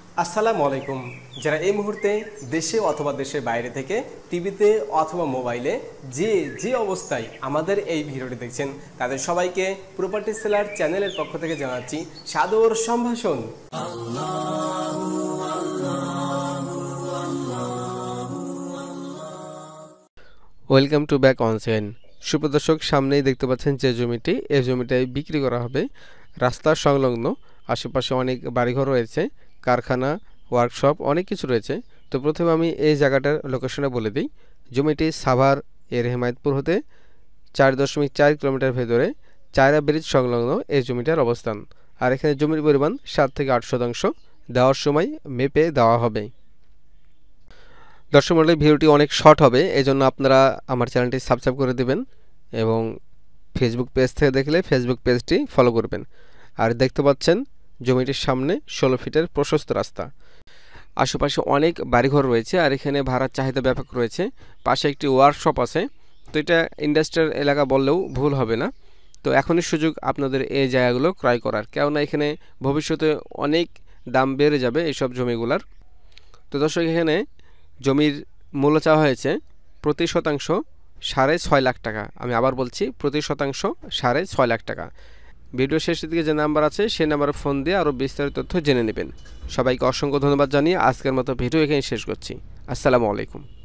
আসসালামু আলাইকুম। যারা এই মুহূর্তে দেশে অথবা দেশের বাইরে থেকে টিভিতে অথবা মোবাইলে যে অবস্থায় আমাদের এই ভিডিওটি দেখছেন, তাদের সবাইকে প্রপার্টি সেলার চ্যানেলের পক্ষ থেকে জানাচ্ছি সাদর সম্ভাষণ। Welcome to back Onsen. সুপ্রদর্শক, সামনেই দেখতে পাচ্ছেন যে জমিটি, এই জমিটাই বিক্রি করা হবে। রাস্তার সংলগ্ন, আশেপাশে অনেক বাড়িঘর রয়েছে, কারখানা, ওয়ার্কশপ, অনেক কিছু রয়েছে। তো প্রথমে আমি এই জায়গাটার লোকেশনে বলে দিই। জমিটি সাভার এর হেমায়তপুর হতে 4.4 কিলোমিটার ভেতরে চায়রা ব্রিজ সংলগ্ন এই জমিটার অবস্থান। আর এখানে জমির পরিমাণ 7 থেকে 8 শতাংশ। দেওয়ার সময় মেপে দেওয়া হবে। দর্শক মণ্ডলী, ভিডিওটি অনেক শর্ট হবে, এই জন্য আপনারা আমার চ্যানেলটি সাবস্ক্রাইব করে দেবেন এবং ফেসবুক পেজ থেকে দেখলে ফেসবুক পেজটি ফলো করবেন। আর দেখতে পাচ্ছেন জমিটির সামনে 16 ফিটের প্রশস্ত রাস্তা। আশেপাশে অনেক বাড়িঘর রয়েছে আর এখানে ভাড়ার চাহিদা ব্যাপক রয়েছে। পাশে একটি ওয়ার্কশপ আছে। তো এটা ইন্ডাস্ট্রিয়াল এলাকা বললেও ভুল হবে না। তো এখনই সুযোগ আপনাদের এই জায়গাগুলো ক্রয় করার, কেননা এখানে ভবিষ্যতে অনেক দাম বেড়ে যাবে এইসব জমিগুলার। তো দর্শক, এখানে জমির মূল্য চাওয়া হয়েছে প্রতি শতাংশ 6.5 লাখ টাকা। আমি আবার বলছি, প্রতি শতাংশ 6.5 লাখ টাকা। ভিডিও শেষের দিকে যে নাম্বার আছে সেই নাম্বারে ফোন দিয়ে আরও বিস্তারিত তথ্য জেনে নেবেন। সবাইকে অসংখ্য ধন্যবাদ জানিয়ে আজকের মতো ভিডিও এখানে শেষ করছি। আসসালামু আলাইকুম।